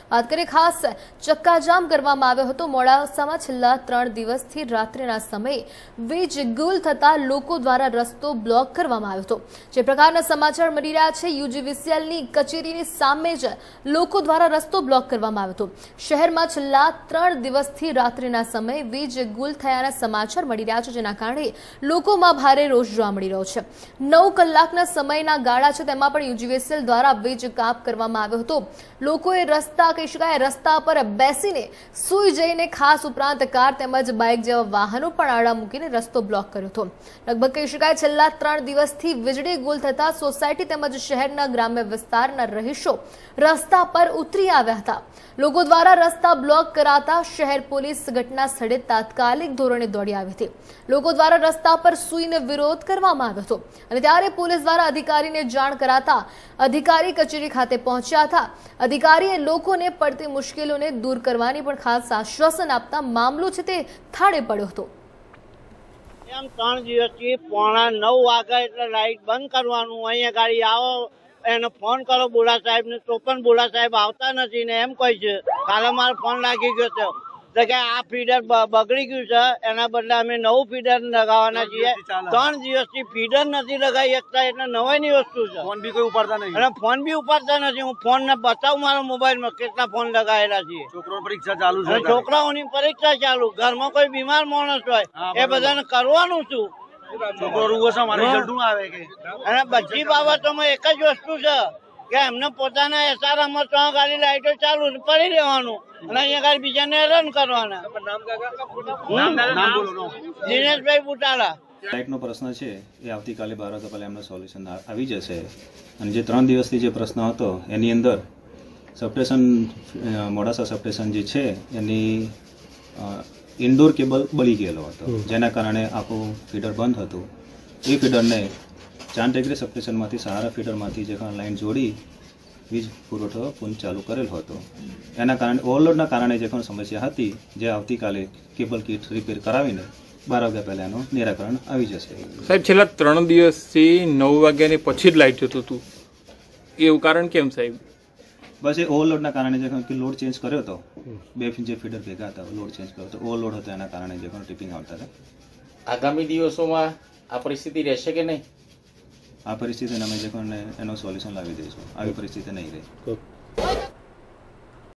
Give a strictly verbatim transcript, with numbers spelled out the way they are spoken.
વાત કરીએ ખાસ ચક્કાજામ કરવામાં આવ્યો હતો। મોડાસામાં છેલ્લા ત્રણ દિવસથી રાત્રિના સમયે વીજ ગુલ થતા લોકો દ્વારા રસ્તો બ્લોક કરવામાં આવ્યો હતો। જે પ્રકારના સમાચાર મળી રહ્યા છે, યુજીવીસીએલની કચેરીની સામે જ લોકો દ્વારા રસ્તો બ્લોક કરવામાં આવ્યો હતો। શહેરમાં છેલ્લા ત્રણ દિવસથી રાત્રિના સમયે વીજ ગુલ થયાના સમાચાર મળી રહ્યા છે, જેના કારણે લોકોમાં ભારે રોષ જોવા મળી રહ્યો છે। નવ કલાકના સમયના ગાળા છે, તેમાં પણ યુજીવીસીએલ દ્વારા વીજ કાપ કરવામાં આવ્યો હતો। લોકોએ રસ્તા કહી શકાય રસ્તા પર બેસીને સૂઈ જઈને ખાસ ઉપરાંત કાર તેમજ બાઇક જેવા વાહનો પણ આડા મૂકીને રસ્તો બ્લોક કર્યો હતો। લગભગ કહી શકાય છેલ્લા ત્રણ દિવસથી વીજળી ગુલ થતા સોસાયટી તેમજ શહેરના ગ્રામ્ય વિસ્તારના રહીશો રસ્તા પર ઉતરી આવ્યા હતા। લોકો દ્વારા રસ્તા બ્લોક કરાતા શહેર પોલીસ ઘટના સ્થળે તાત્કાલિક ધોરણે દોડી આવી હતી। લોકો દ્વારા રસ્તા પર સૂઈને વિરોધ કરવામાં આવ્યો હતો અને ત્યારે પોલીસ દ્વારા અધિકારીને જાણ કરાતા અધિકારી કચેરી ખાતે પહોંચ્યા હતા। અધિકારીએ લોકોને પડતી મુશ્કેલીઓને દૂર કરવાની પણ ખાસ આશ્વાસન આપતા મામલો છે તે થાળે પડ્યો હતો। એમ ત્રણ દિવસથી પોણા નવ વાગે એટલે લાઈટ બંધ કરવાનું, અહીંયા ગાડી આવો એને ફોન કરો બોલા સાહેબ ને, તો પણ બોલા સાહેબ આવતા નથી ને એમ કહે છે। કાલે મારો ફોન લાગી ગયો છે તો કે આ ફીડર બગડી ગયું છે, એના બદલે અમે નવું ફીડર લગાવવાના છીએ। ત્રણ દિવસથી ફીડર નથી લગાવી શકતા એટલે નવાઈની વસ્તુ છે। ફોન બી કોઈ ઉપાડતા નથી અને ફોન બી ઉપાડતા નથી। હું ફોન ને બતાવું મારા મોબાઈલમાં કેટલા ફોન લગાવેલા છે। છોકરાઓની પરીક્ષા ચાલુ છે, છોકરાઓની પરીક્ષા ચાલુ, ઘરમાં કોઈ બીમાર માણસ હોય એ બધાને કરવાનું છું। અને બધી બાબતોમાં એક જ વસ્તુ છે કે એમને પોતાના એસારામાં ત્રણ ગાડી લાઈટો ચાલુ પડી રહેવાનું અને અહીંયા ગાડી બીજાને હેરાન કરવાના। દિનેશભાઈ બુટાલા। લાઇટનો પ્રશ્ન છે એ આવતીકાલે બાર વાગ્યા પહેલા એમનો સોલ્યુશન આવી જશે। અને જે ત્રણ દિવસથી જે પ્રશ્ન હતો એની અંદર સબસ્ટેશન મોડાસા સબસ્ટેશન જે છે એની ઇન્ડોર કેબલ બળી ગયેલો હતો, જેના કારણે આખું ફીડર બંધ હતું। એ ફીડરને ચાંદ ટેકરી સબસ્ટેશનમાંથી સહારા ફીડરમાંથી જે લાઇન જોડી વીજ પુરવઠો પુનઃ ચાલુ કરેલ હતો। એના કારણે ઓવરલોડના કારણે જે પણ સમસ્યા હતી, જે આવતીકાલે કેબલ કીટ રિપેર કરાવીને બાર વાગ્યા પહેલાં એનું નિરાકરણ આવી જશે। સાહેબ, છેલ્લા ત્રણ દિવસથી નવ વાગ્યાની પછી જ લાઇટ જતું હતું, એવું કારણ કેમ સાહેબ? બસ એ ઓવરલોડના કારણે જે કે લોડ ચેન્જ કર્યો હતો, બે જે ફીડર ભેગા હતા લોડ ચેન્જ કર્યો હતો, ઓવરલોડ હતો એના કારણે જે પણ ટિપિંગ આવતા હતા। આગામી દિવસોમાં આ પરિસ્થિતિ રહેશે કે નહીં? આ પરિસ્થિતિને અમે જે પણ એનો સોલ્યુશન લાવી દઈશું, આવી પરિસ્થિતિ નહીં રહે।